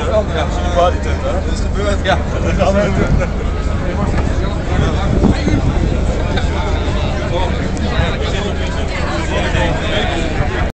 Ja, zie die party tent, hè? Dat is gebeurd. Ja, dat gaan we doen.